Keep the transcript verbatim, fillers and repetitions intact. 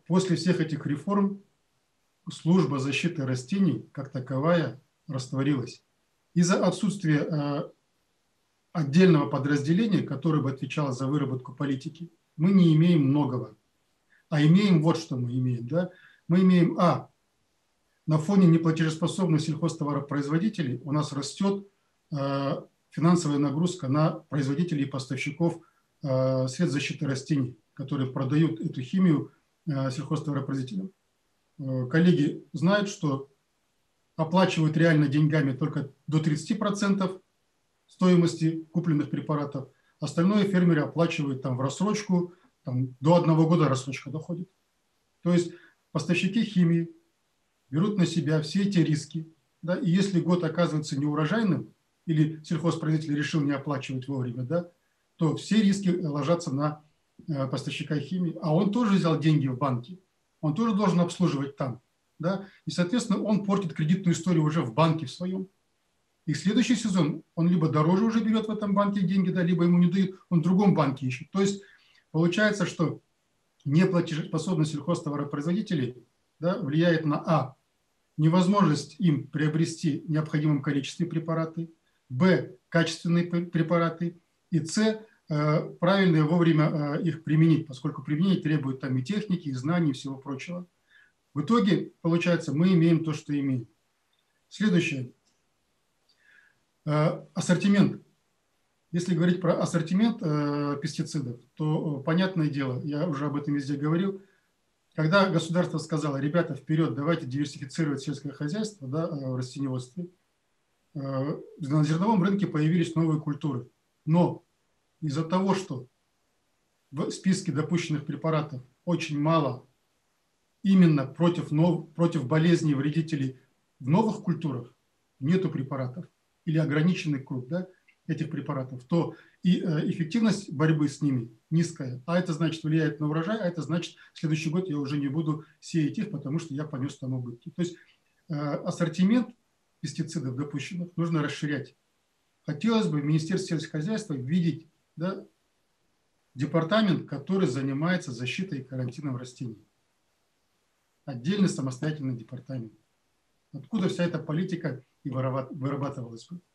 После всех этих реформ служба защиты растений как таковая растворилась. Из-за отсутствия э, отдельного подразделения, которое бы отвечало за выработку политики, мы не имеем многого. А имеем вот что мы имеем. Да? Мы имеем, а, на фоне неплатежеспособных сельхозтоваропроизводителей у нас растет э, финансовая нагрузка на производителей и поставщиков э, средств защиты растений, которые продают эту химию э, сельхозтоваропроизводителям. Э, коллеги знают, что оплачивают реально деньгами только до тридцати процентов стоимости купленных препаратов. Остальное фермеры оплачивают там в рассрочку, там, до одного года рассрочка доходит. То есть поставщики химии берут на себя все эти риски. Да, и если год оказывается неурожайным, или сельхозпроизводитель решил не оплачивать вовремя, да, то все риски ложатся на э, поставщика химии. А он тоже взял деньги в банке, он тоже должен обслуживать там. Да, и, соответственно, он портит кредитную историю уже в банке в своем. И в следующий сезон он либо дороже уже берет в этом банке деньги, да, либо ему не дают, он в другом банке ищет. То есть получается, что неплатежеспособность сельхозтоваропроизводителей, да, влияет на а. невозможность им приобрести в необходимом количестве препараты, б. качественные препараты, и с. правильно вовремя их применить, поскольку применение требует там и техники, и знаний, и всего прочего. В итоге, получается, мы имеем то, что имеем. Следующее. Ассортимент. Если говорить про ассортимент пестицидов, то, понятное дело, я уже об этом везде говорил, когда государство сказало: ребята, вперед, давайте диверсифицировать сельское хозяйство, да, в растениеводстве, на зерновом рынке появились новые культуры. Но из-за того, что в списке допущенных препаратов очень мало именно против, нов... против болезней и вредителей в новых культурах, нету препаратов или ограниченный круг, да, этих препаратов, то и эффективность борьбы с ними низкая. А это значит влияет на урожай, а это значит в следующий год я уже не буду сеять их, потому что я понес там убытки. То есть ассортимент пестицидов допущенных нужно расширять. Хотелось бы в Министерстве сельскохозяйства видеть, да, департамент, который занимается защитой и карантином растений. Отдельный самостоятельный департамент. Откуда вся эта политика и вырабатывалась бы?